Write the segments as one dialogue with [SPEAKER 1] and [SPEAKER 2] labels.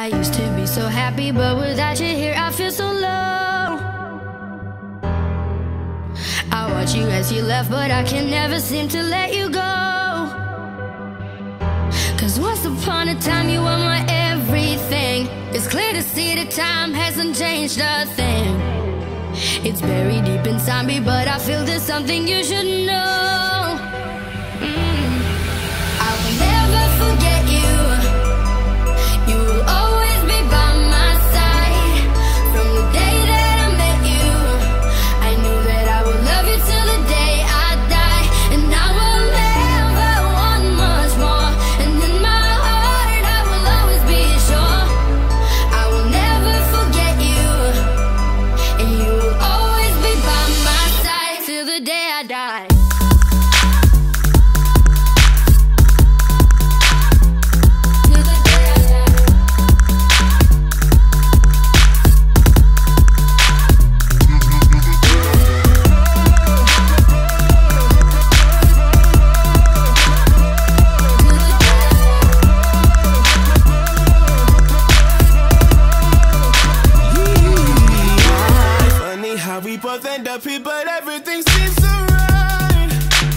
[SPEAKER 1] I used to be so happy, but without you here I feel so low. I watch you as you left, but I can never seem to let you go. Cause once upon a time you were my everything. It's clear to see that time hasn't changed a thing. It's buried deep inside me, but I feel there's something you should know. I will never forget you. You will always be by my side. From the day that I met you, I knew that I would love you till the day I die. And I will never want much more. And in my heart I will always be sure I will never forget you. And you will always be by my side till the day I die.
[SPEAKER 2] We both end up here, but everything seems so right.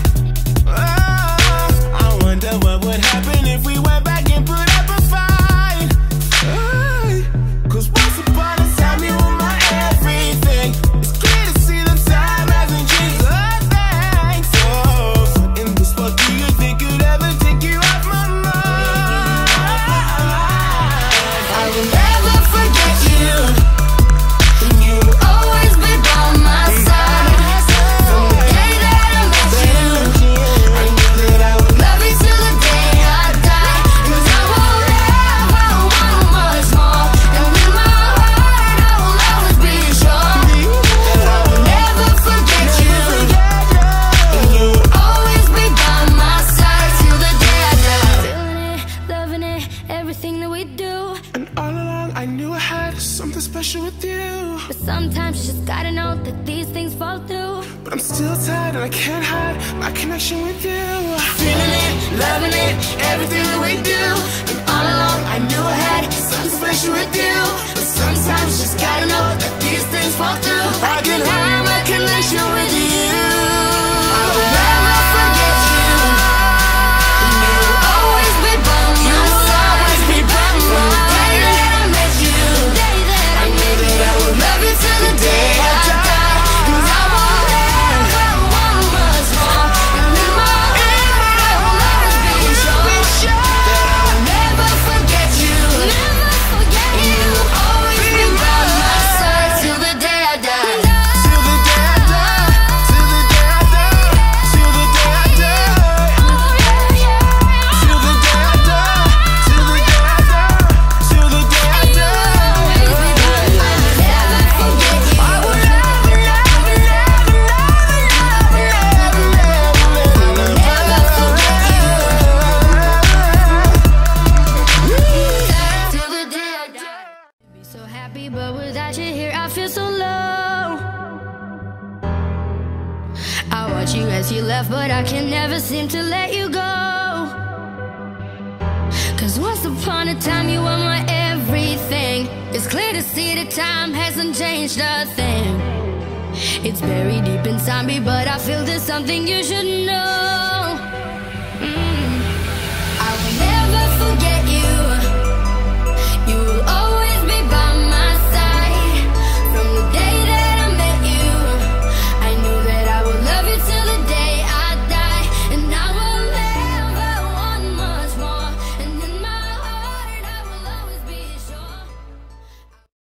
[SPEAKER 2] Oh, I wonder what would happen if we went back and put up a fight. Cause once upon a time you were my everything. It's clear to see that time hasn't changed a thing. So in this world, do you think you'd ever take you off my mind? I will never forget you. I knew I had something special with you,
[SPEAKER 1] but sometimes you just gotta know that these things fall through.
[SPEAKER 2] But I'm still tired and I can't hide my connection with you. Feeling it, loving it, everything that we do. And all along I knew I had something special with you, but sometimes you just gotta know that these things fall through. I can hide my connection with you. I will never forget you. And you will always be by my side. You will always be by my side. Love you till the day I die. Cause I won't ever want much more. And in my heart I will always be sure that I will never forget you. Never forget you. And you will always be by my side till the day I die. Till the day I die. Till the day I die. Till the day I die. Till the day I die. Till the day I die. Till the day I die.
[SPEAKER 1] But without you here I feel so low. I watch you as you left, but I can never seem to let you go. Cause once upon a time you were my everything. It's clear to see that time hasn't changed a thing. It's buried deep inside me, but I feel there's something you should know. I will never forget you.